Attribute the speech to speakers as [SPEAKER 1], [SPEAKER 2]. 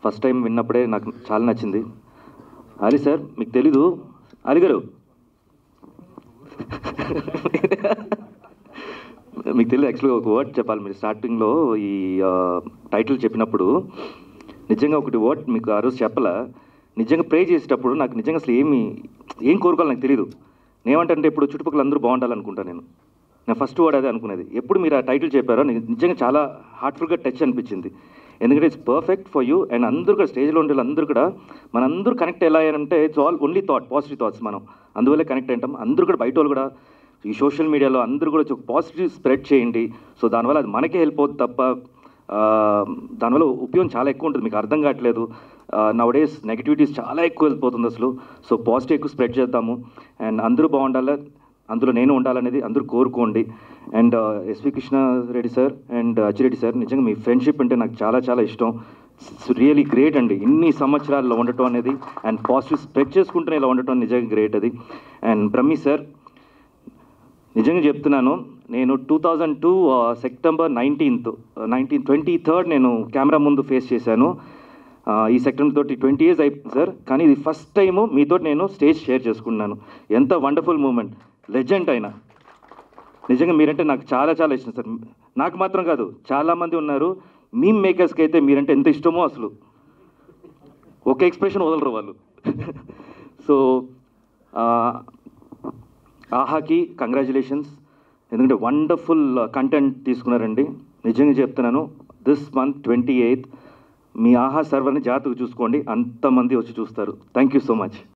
[SPEAKER 1] First time విన్నప్పుడే నాకు చాలా నచ్చింది. అలీ సార్ మీకు తెలీదు, అలీ గారు మీకు తెలియదు. యాక్చువల్గా ఒక వర్డ్ చెప్పాలి. మీరు స్టార్టింగ్లో ఈ టైటిల్ చెప్పినప్పుడు నిజంగా ఒకటి వర్డ్ మీకు ఆ రోజు చెప్పాల. నిజంగా ప్రే చేసేటప్పుడు నాకు నిజంగా అసలు ఏం కోరుకోవాలి నాకు తెలియదు. నేనేమంటే ఇప్పుడు చుట్టుపక్కల అందరూ బాగుండాలనుకుంటాను. నేను ఫస్ట్ వర్డ్ అదే అనుకునేది. ఎప్పుడు మీరు ఆ టైటిల్ చెప్పారో నిజంగా చాలా హార్ట్ఫుల్గా టచ్ అనిపించింది. ఎందుకంటే it's perfect for you. And అందరూ కూడా స్టేజ్లో ఉండే అందరూ కూడా మనందరూ కనెక్ట్ ఎలా అయ్యారంటే it's all only thought, positive thoughts. మనం అందువల్లే కనెక్ట్ అయ్యాం. అందరూ కూడా బయట వాళ్ళు కూడా ఈ సోషల్ మీడియాలో అందరూ కూడా ఒక పాజిటివ్ స్ప్రెడ్ చేయండి. సో దానివల్ల అది మనకే హెల్ప్ అవుతుంది తప్ప దానివల్ల ఉపయోగం చాలా ఎక్కువ ఉంటుంది. మీకు అర్థం కావట్లేదు. నవడేస్ నెగిటివిటీస్ చాలా ఎక్కువ వెళ్ళిపోతుంది అసలు. సో పాజిటివ్ ఎక్కువ స్ప్రెడ్ చేద్దాము. అండ్ అందరూ బాగుండాలి, అందులో నేను ఉండాలనేది అందరూ కోరుకోండి. And S V Krishna Reddy sir and Achireddy sir, నిజంగా మీ ఫ్రెండ్షిప్ అంటే నాకు చాలా చాలా ఇష్టం. ఇట్స్ రియలీ గ్రేట్ అండి. ఇన్ని సంవత్సరాల్లో ఉండటం అనేది అండ్ పాజిటివ్ స్ప్రెడ్ చేసుకుంటూనే ఇలా ఉండటం నిజంగా గ్రేట్ అది. అండ్ బ్రహ్మి సార్, నిజంగా చెప్తున్నాను, నేను 2002 సెప్టెంబర్ 23rd నేను కెమెరా ముందు ఫేస్ చేశాను. ఈ సెప్టెంబర్ తోటి 20 years అయిపోయింది సార్. కానీ ఇది ఫస్ట్ టైము మీతో నేను స్టేజ్ షేర్ చేసుకున్నాను. ఎంత వండర్ఫుల్ మూమెంట్. లెజెండ్ అయినా నిజంగా మీరంటే నాకు చాలా చాలా ఇష్టం సార్. నాకు మాత్రం కాదు, చాలామంది ఉన్నారు మీమ్ మేకర్స్కి అయితే మీరంటే ఎంత ఇష్టమో అసలు ఒక ఎక్స్ప్రెషన్ వదలరు వాళ్ళు. సో ఆహాకి కంగ్రాచులేషన్స్, ఎందుకంటే వండర్ఫుల్ కంటెంట్ తీసుకున్నారండి. నిజంగా చెప్తున్నాను, దిస్ మంత్ 28th మీ ఆహా సర్వర్ని జాగ్రత్తగా చూసుకోండి. అంతమంది వచ్చి చూస్తారు. Thank you so much.